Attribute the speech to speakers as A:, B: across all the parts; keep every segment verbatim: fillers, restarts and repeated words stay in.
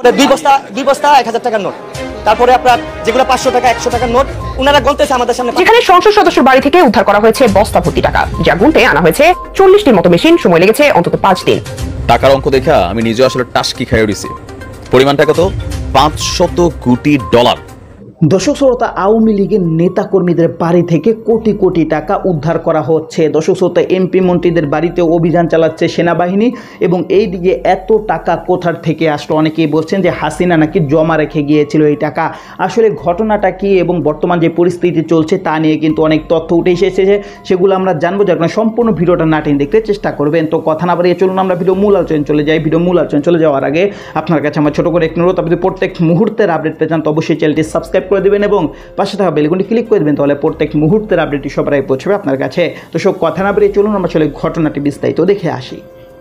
A: দুই বস্তা দুই বস্তা এক হাজার টাকার নোট, তারপরে আপনার যেগুলো পাঁচশো টাকা একশো টাকার নোট ওনারা গুনতেছে আমাদের সামনে।
B: যেখানে সংসদ সদস্যের বাড়ি থেকে উদ্ধার করা হয়েছে বস্তা ভর্তি টাকা, যা গুনতে আনা হয়েছে চল্লিশটির মতো মেশিন, সময় লেগেছে অন্তত পাঁচ দিন।
C: টাকার অঙ্ক দেখা আমি নিজে আসলে টাস্কি খাইয়ে দিছি। পরিমাণটা কত? পাঁচশত কোটি ডলার।
D: দর্শক শ্রোতা, আওয়ামী লীগের নেতা কর্মীদের বাড়ি থেকে কোটি কোটি টাকা উদ্ধার করা হচ্ছে। দর্শক শ্রোতা, এমপি মন্ত্রীদের বাড়িতে অভিযান চালাচ্ছে সেনাবাহিনী এবং এই দিকে এত টাকা কোথার থেকে আসলো? অনেকেই বলছেন যে হাসিনা নাকি জমা রেখে গিয়েছিল এই টাকা। আসলে ঘটনাটা কি এবং বর্তমান যে পরিস্থিতি চলছে তা নিয়ে কিন্তু অনেক তথ্য উঠে এসেছে, সেগুলো আমরা জানবো। যার কারণে সম্পূর্ণ ভিডিওটা না টেনে দেখতে চেষ্টা করবেন। তো কথা না বাড়িয়ে চলুন আমরা ভিডিও মূল আলোচনা চলে যাই। ভিডিও মূল আলোচনা চলে যাওয়ার আগে আপনার কাছে আমার ছোট করে একটি অনুরোধ, আপনি প্রত্যেক মুহূর্তের আপডেট পেতে চান তো অবশ্যই চ্যানেলটি সাবস্ক্রাইব করে দেবেন এবং পাশে থাকা বেলগুলি ক্লিক করে দেবেন, তাহলে প্রত্যেক মুহূর্তের আপডেটটি সবার আগে পৌঁছবে আপনার কাছে। তো সব কথা না বেরিয়ে চলুন আমরা আসলে ঘটনাটি বিস্তারিত দেখে আসি।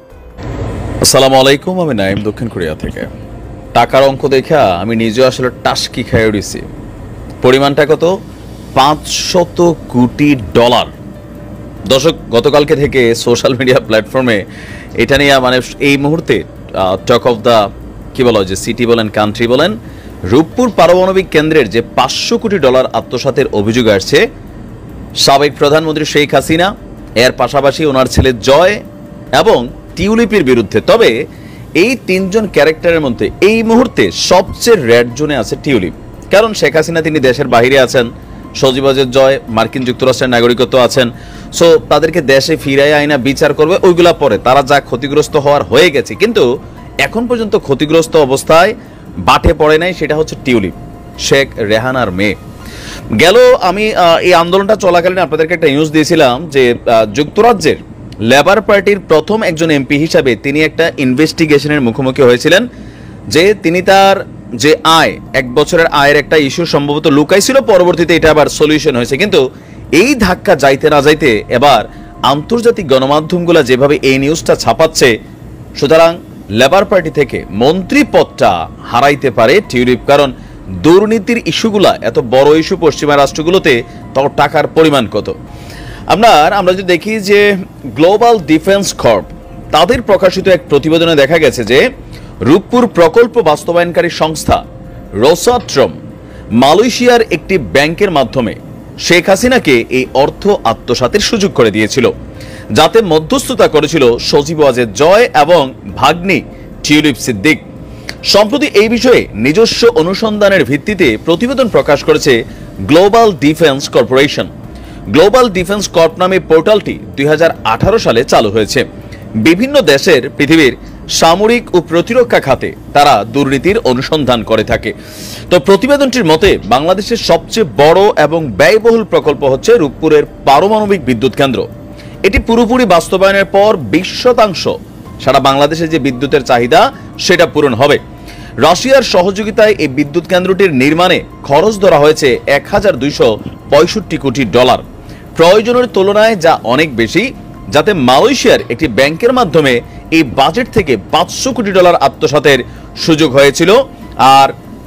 C: আসসালামু আলাইকুম, আমি নাইম দক্ষিণ কোরিয়া থেকে। টাকার অঙ্ক দেখা আমি নিজে আসলে টাস্কি খাইয়ে দিছি। পরিমাণটা কত? পাঁচশত কোটি ডলার। দর্শক, গতকালকে থেকে সোশ্যাল মিডিয়া প্ল্যাটফর্মে এটা নিয়ে মানে এই মুহূর্তে টক অফ দ্য কি বলা হয় যে সিটি বলেন কান্ট্রি বলেন, রূপপুর পারমাণবিক কেন্দ্রের যে পাঁচশো কোটি ডলার আত্মসাতের অভিযোগ আসছে সাবেক প্রধানমন্ত্রী শেখ হাসিনা, এর পাশাপাশি ওনার ছেলে জয় এবং টিউলিপের বিরুদ্ধে। তবে এই তিনজন ক্যারেক্টারের মধ্যে এই মুহূর্তে সবচেয়ে রেড জোনে আছে টিউলিপ। কারণ শেখ হাসিনা তিনি দেশের বাইরে আছেন, সজীবজের জয় মার্কিন যুক্তরাষ্ট্রের নাগরিকত্ব আছেন। সো তাদেরকে দেশে ফিরাই আইনা বিচার করবে, ওইগুলা পরে তারা যা ক্ষতিগ্রস্ত হওয়ার হয়ে গেছে। কিন্তু এখন পর্যন্ত ক্ষতিগ্রস্ত অবস্থায় বাটে পড়ে নাই, সেটা হচ্ছে টিউলিপ, শেখ রেহানার মেয়ে। গেল আমি এই আন্দোলনটা চলাকালীন আপনাদেরকে একটা নিউজ দিয়েছিলাম যে যুক্তরাজ্যের লেবার পার্টির প্রথম একজন এমপি হিসাবে তিনি একটা ইনভেস্টিগেশনের মুখোমুখি হয়েছিলেন যে তিনি তার যে আয়, এক বছরের আয়ের একটা ইস্যু সম্ভবত লুকাইছিল, পরবর্তীতে এটা আবার সলিউশন হয়েছে। কিন্তু এই ধাক্কা যাইতে না যাইতে এবার আন্তর্জাতিক গণমাধ্যমগুলো যেভাবে এই নিউজটা ছাপাচ্ছে, সুতরাং লেবার পার্টি থেকে মন্ত্রী পদটা হারাইতে পারে টিউলিপ। কারণ দুর্নীতির ইস্যুগুলা এত বড় ইস্যু পশ্চিমা রাষ্ট্রগুলোতে, তখন টাকার পরিমাণ কত। আপনার আমরা যদি দেখি যে গ্লোবাল ডিফেন্স কর্প তাদের প্রকাশিত এক প্রতিবেদনে দেখা গেছে যে রূপপুর প্রকল্প বাস্তবায়নকারী সংস্থা রোসাট্রম মালয়েশিয়ার একটি ব্যাংকের মাধ্যমে শেখ হাসিনাকে এই অর্থ আত্মসাতের সুযোগ করে দিয়েছিল, যাতে মধ্যস্থতা করেছিল সজীব ওয়াজেদ জয় এবং ভাগ্নি টিউলিপ সিদ্দিক। সম্প্রতি এই বিষয়ে নিজস্ব অনুসন্ধানের ভিত্তিতে প্রতিবেদন প্রকাশ করেছে global defence corporation. Global defence corp নামে পোর্টালটি দুই হাজার আঠারো সালে চালু হয়েছে। বিভিন্ন দেশের পৃথিবীর সামরিক ও প্রতিরক্ষা খাতে তারা দুর্নীতির অনুসন্ধান করে থাকে। তো প্রতিবেদনটির মতে বাংলাদেশের সবচেয়ে বড় এবং ব্যয়বহুল প্রকল্প হচ্ছে রূপপুরের পারমাণবিক বিদ্যুৎ কেন্দ্র। এটি পুরোপুরি বাস্তবায়নের পর বিশ শতাংশ সারা বাংলাদেশে যে বিদ্যুতের চাহিদা সেটা পূরণ হবে। রাশিয়ার সহযোগিতায় এই বিদ্যুৎ কেন্দ্রটির নির্মাণে খরচ ধরা হয়েছে এক হাজার দুইশো পঁয়ষট্টি কোটি ডলার, প্রয়োজনের তুলনায় যা অনেক বেশি, যাতে মালয়েশিয়ার একটি ব্যাংকের মাধ্যমে এই বাজেট থেকে পাঁচশো কোটি ডলার আত্মসাতের সুযোগ হয়েছিল। আর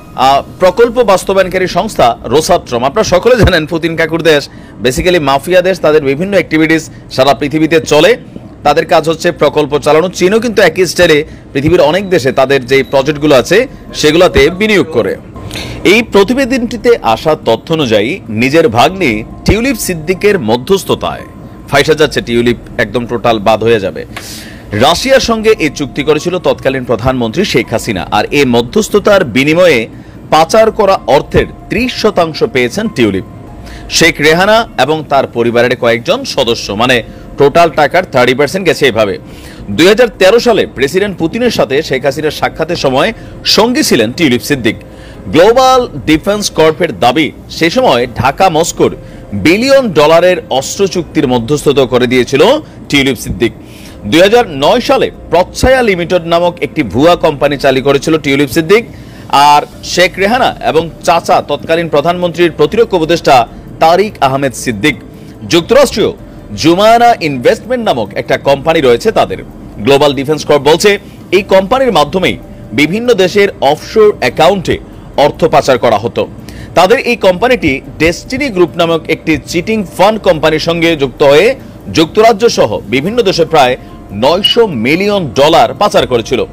C: প্রকল্প বাস্তবায়নকারী সংস্থা রোসাট্রম, আপনারা সকলে জানেন পুতিন কাকুর দেশ, বেসিক্যালি মাফিয়া দেশ, তাদের বিভিন্ন অ্যাক্টিভিটিস সারা পৃথিবীতে চলে, তাদের কাজ হচ্ছে প্রকল্প চালানো। চীনও কিন্তু একই স্টাইলে পৃথিবীর অনেক দেশে তাদের যে প্রজেক্টগুলো আছে সেগুলোতে বিনিয়োগ করে। এই প্রতিবেদনটিতে আসা তথ্য অনুযায়ী নিজের ভাগ্নি টিউলিপ সিদ্দিকের মধ্যস্থতায় ফাইসা যাচ্ছে টিউলিপ, একদম টোটাল বাদ হয়ে যাবে। রাশিয়ার সঙ্গে এই চুক্তি করেছিল তৎকালীন প্রধানমন্ত্রী শেখ হাসিনা, আর এই মধ্যস্থতার বিনিময়ে পাচার করা অর্থের ত্রিশ শতাংশ পেয়েছেন টিউলিপ, শেখ রেহানা এবং তার পরিবারের কয়েকজন সদস্য, মানে টোটাল টাকার থার্টি পার্সেন্ট গেছে এভাবে। দুই হাজার তেরো সালে প্রেসিডেন্ট পুতিনের সাথে শেখ হাসিনার সাক্ষাতের সময় সঙ্গী ছিলেন টিউলিপ সিদ্দিক। গ্লোবাল ডিফেন্স কর্পের দাবি সে সময় ঢাকা মস্কোর বিলিয়ন ডলারের অস্ত্র চুক্তির মধ্যস্থতা করে দিয়েছিল টিউলিপ সিদ্দিক। দুই হাজার নয় সালে প্রচ্ছায়া লিমিটেড নামক একটি ভুয়া কোম্পানি চালু করেছিল টিউলিপ সিদ্দিক। আর শেখ রেহানা এবং চাচা তৎকালীন প্রধানমন্ত্রীর প্রতিরক্ষা উপদেষ্টা তারিক আহমেদ সিদ্দিক। যুক্তরাষ্ট্রীয় জুমানা ইনভেস্টমেন্ট নামক একটা কোম্পানি রয়েছে তাদের। গ্লোবাল ডিফেন্স কর্প বলছে এই কোম্পানির মাধ্যমেই বিভিন্ন দেশের অফশোর অ্যাকাউন্টে অর্থ পাচার করা হতো। তাদের এই কোম্পানিটি ডেস্টিনি গ্রুপ নামক একটি চিটিং ফান্ড কোম্পানির সঙ্গে যুক্ত হয়ে যুক্তরাজ্য সহ বিভিন্ন দেশে প্রায় নয়শো মিলিয়ন ডলার পাচার করেছিল।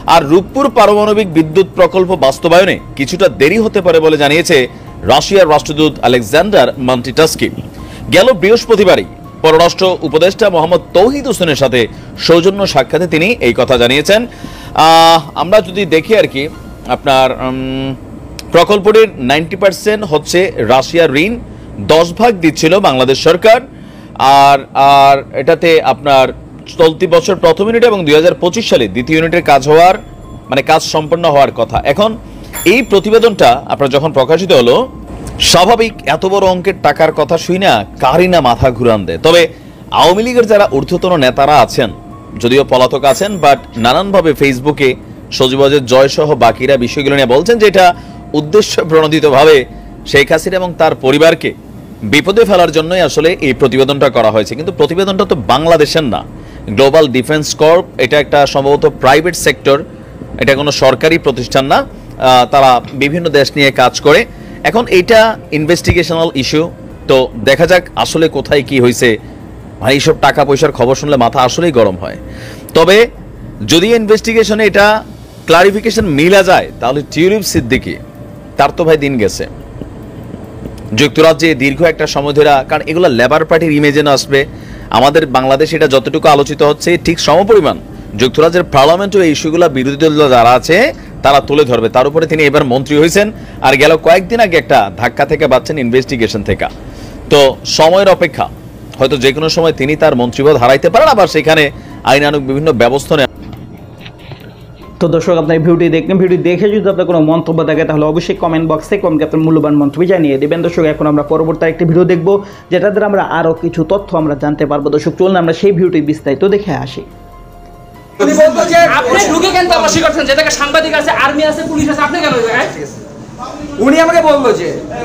C: আর রূপপুর পারমাণবিক বিদ্যুৎ প্রকল্প বাস্তবায়নে কিছুটা দেরি হতে পারে বলে জানিয়েছে রাশিয়ার রাষ্ট্রদূত আলেকজান্ডার মান্টিটাস্কি। গেল বৃহস্পতিবারই পররাষ্ট্র উপদেষ্টা মোহাম্মদ তৌহিদ হোসেনের সাথে সৌজন্য সাক্ষাতে তিনি এই কথা জানিয়েছেন। আমরা যদি দেখি আর কি, আপনার প্রকল্পটির নাইনটি পার্সেন্ট হচ্ছে রাশিয়ার ঋণ, দশ ভাগ দিচ্ছিল বাংলাদেশ সরকার। আর আর এটাতে আপনার চলতি বছর প্রথম ইউনিট এবং দুই হাজার পঁচিশ সালে দ্বিতীয় ইউনিটের কাজ হওয়ার মানে কাজ সম্পন্ন হওয়ার কথা। এখন এই প্রতিবেদনটা আপনার যখন প্রকাশিত হলো, স্বাভাবিক এত বড় অঙ্কের টাকার কথা শুই না কারই না মাথা ঘুরান দেয়। তবে আওয়ামী লীগের যারা ঊর্ধ্বতন নেতারা আছেন, যদিও পলাতক আছেন, বাট নানানভাবে ফেসবুকে সজীবজের জয় সহ বাকিরা বিষয়গুলো নিয়ে বলছেন যে এটা উদ্দেশ্য প্রণোদিতভাবে শেখ হাসিনা এবং তার পরিবারকে বিপদে ফেলার জন্যই আসলে এই প্রতিবেদনটা করা হয়েছে। কিন্তু প্রতিবেদনটা তো বাংলাদেশের না, গ্লোবাল ডিফেন্স কর্প, এটা একটা সম্ভবত প্রাইভেট সেক্টর, এটা কোনো সরকারি প্রতিষ্ঠান না, তারা বিভিন্ন দেশ নিয়ে কাজ করে। এখন এইটা ইনভেস্টিগেশনাল ইস্যু, তো দেখা যাক আসলে কোথায় কি হয়েছে। মানে এইসব টাকা পয়সার খবর শুনলে মাথা আসলেই গরম হয়। তবে যদি ইনভেস্টিগেশনে এটা ক্লারিফিকেশন মিলা যায়, তাহলে টিউলিপ সিদ্দিকী তার তো ভাই দিন গেছে। যুক্তরাজ্যে দীর্ঘ একটা সময় ধরে, কারণ এগুলো লেবার পার্টির ইমেজে না আসবে, আমাদের বাংলাদেশে এটা যতটুকু আলোচিত হচ্ছে ঠিক সমপরিমাণ যুক্তরাজ্যের পার্লামেন্টও এই ইস্যুগুলো বিরোধী দল যারা আছে তারা তুলে ধরবে। তার উপরে তিনি এবার মন্ত্রী হয়েছেন, আর গেল কয়েকদিন আগে একটা ধাক্কা থেকে বাঁচছেন ইনভেস্টিগেশন থেকে। তো সময়ের অপেক্ষা, হয়তো যে কোনো সময় তিনি তার মন্ত্রীপদ হারাইতে পারেন, আবার সেখানে আইনানুগ বিভিন্ন ব্যবস্থা নেয়।
D: তো দর্শক, আপনার ভিডিওটি দেখলেন, ভিডিও দেখে যদি আপনার কোনো মন্তব্য থাকে তাহলে অবশ্যই কমেন্ট বক্সে কমেন্টে আপনার মূল্যবান মন্তব্য জানিয়ে দেবেন। দর্শক, এখন আমরা পরবর্তী একটি ভিডিও দেখব, যেটা দ্বারা আমরা আরও কিছু তথ্য আমরা জানতে পারবো। দর্শক, চলুন আমরা সেই ভিডিওটি বিস্তারিত দেখে আসি।
E: আপনি ঢুকে কেন তল্লাশি করছেন? যেটাকে সাংবাদিক আছে, আর্মি আছে, পুলিশ আছে, আপনি কেন?
F: উনি আমাকে বললো যে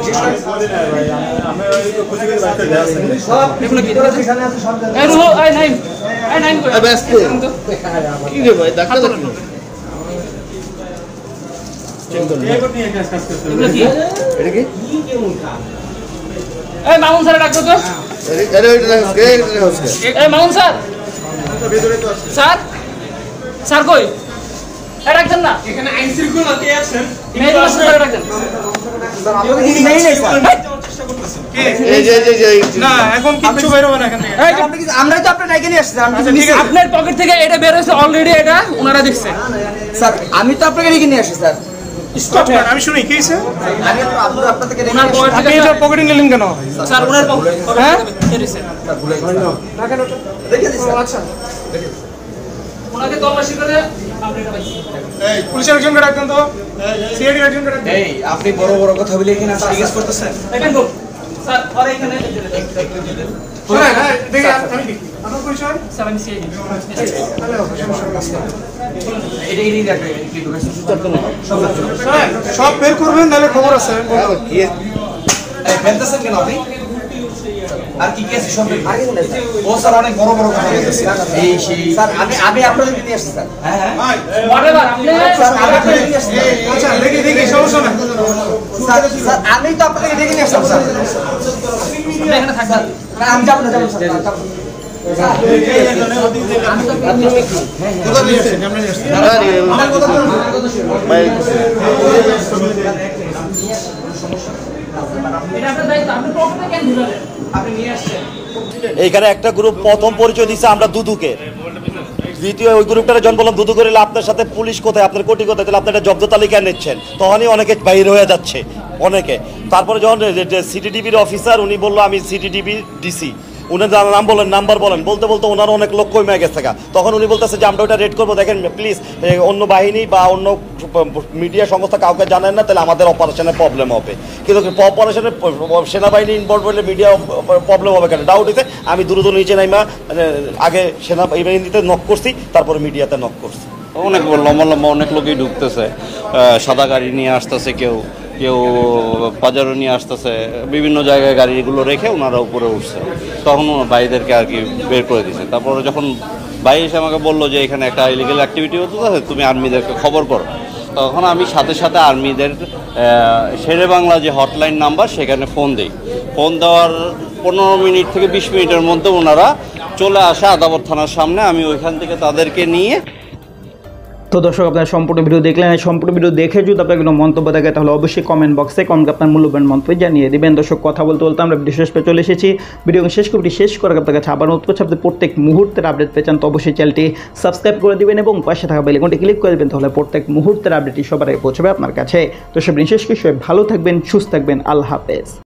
E: মামুন স্যার ডাকতো তো, মামুন স্যার, স্যার স্যার কই ডাকছেন না? এখানে আইন শৃঙ্খলাতে আছেন, আপনার পকেট থেকে এটা বের হয়েছে অলরেডি, এটা ওনারা দেখছে।
F: স্যার আমি তো আপনাকে রেখে নিয়ে আসি। স্যার
G: স্টপ করেন, আমি শুনি কি হইছে?
F: আমি তো আপনার আপনার থেকে
E: ওনার পকেট
G: আপনি এটা পকেটে নিলেন কেন?
E: স্যার ওনার পকেট হ্যাঁ এরিছে
F: স্যার ভুলে গেছি না কেন ওটা দেখে দিছি।
G: আচ্ছা
E: ওনাকে তল্লাশি করে আপনি এটা পাইছেন।
G: এই পুলিশের একজনকে ডাকতেন তো, সিআইডি একজনকে ডাকতেন।
F: এই আপনি বড় বড় কথা বলে এখানে জিজ্ঞেস করতেছেন।
E: দেখেন গো স্যার, আর এখানে
G: শুনেন, হ্যাঁ দেখি আমি দেখি আপনার পরিচয়।
E: স্যার আমি সিআইডি।
G: তাহলে হবে সমস্যা নাই।
F: এটা এই দেখেন কি ঢুকেছে সুতার তো সব
G: শুনেন, সব বের করবেন, নাহলে খবর আছে।
F: এই ফেলতেছেন কেন আপনি? আর কি কেস সব আগে বলেন। ও স্যার অনেক বড় বড় কথা বলতেছে। এই সেই স্যার আমি আমি আপনাদেরকে নিয়ে আসছি স্যার। হ্যাঁ হ্যাঁ
E: হোয়াটএভার আপনি
F: স্যার আমি আপনাদেরকে নিয়ে আসছি।
G: আচ্ছা দেখি দেখি সমস্যা নাই।
F: স্যার স্যার আমি তো আপনাদেরকে ডেকে নিয়ে আসলাম স্যার।
E: আপনি এখানে থাকবেন
F: না আমি যাব না যাব স্যার।
E: এটা আপনার দায়িত্ব, আপনি পকেটে কেন ঢুকালেন? আপনি নিয়ে আসছেন।
A: এইখানে একটা গ্রুপ প্রথম পরিচয় দিচ্ছে আমরা দুদুকে, দ্বিতীয় ওই গ্রুপটারে যখন বললাম দুদু করে আপনার সাথে পুলিশ কোথায়, আপনার কোটি কোথায়, তাহলে আপনার জব্দ তালিকা নিচ্ছেন, তখনই অনেকে বাইরে হয়ে যাচ্ছে অনেকে। তারপরে যখন সিটিটিভির অফিসার উনি বললো আমি সিটিটিভি ডিসি, উনি নাম বলেন, নাম্বার বলেন, বলতে বলতে ওনার অনেক লোক কমে গেছে। তখন উনি বলতেছে যে আমরা ওটা রেড করবো, দেখেন প্লিজ অন্য বাহিনী বা অন্য মিডিয়া সংস্থা কাউকে জানেন না, তাহলে আমাদের অপারেশনের প্রবলেম হবে। কিন্তু অপারেশনের সেনাবাহিনী ইনভলভ হলে মিডিয়া প্রবলেম হবে কেন? ডাউট হইতে আমি দ্রুত নিচে নাইমা আগে সেনাবাহিনীতে নক করছি, তারপরে মিডিয়াতে নক করছি।
H: অনেক লম্বা লম্বা অনেক লোকই ঢুকতেছে, সাদা গাড়ি নিয়ে আসতেছে, কেউ কেউ পাজারো নিয়ে আসতেছে, বিভিন্ন জায়গায় গাড়িগুলো রেখে ওনারা উপরে উঠছে। তখন ভাইদেরকে আর কি বের করে দিচ্ছে। তারপরে যখন ভাই এসে আমাকে বললো যে এখানে একটা ইলিগাল অ্যাক্টিভিটি হতে আছে, তুমি আর্মিদেরকে খবর করো। তখন আমি সাথে সাথে আর্মিদের শেরে বাংলা যে হটলাইন নাম্বার সেখানে ফোন দিই। ফোন দেওয়ার পনেরো মিনিট থেকে বিশ মিনিটের মধ্যে ওনারা চলে আসে আদাবর থানার সামনে। আমি ওইখান থেকে তাদেরকে নিয়ে
D: তো তো দর্শক আপনারা সম্পূর্ণ ভিডিও দেখলেন, এই সম্পূর্ণ ভিডিও দেখে যদি আপনার কোনো মন্তব্য থাকে তাহলে অবশ্যই কমেন্ট বক্সে কমেন্ট আপনার মূল্যবান মন্তব্য জানিয়ে দিবেন। দর্শক কথা বলতে বলতে আমরা ভিডিও শেষ পেয়ে চলে এসেছি। ভিডিও শেষ করে শেষ করার আপনার কাছে আবার নতুন আপনি প্রত্যেক মুহূর্তের আপডেট পেয়ে চান তো অবশ্যই চ্যানেলটি সাবস্ক্রাইব করে দিবেন এবং পাশে থাকা বেল আইকনটি ক্লিক করে দিবেন, তাহলে প্রত্যেক মুহূর্তের আপডেটটি সবার আগে পৌঁছবে আপনার কাছে। তো সব বিশেষ কিছু ভালো থাকবেন, সুস্থ থাকবেন, আল্লাহ হাফেজ।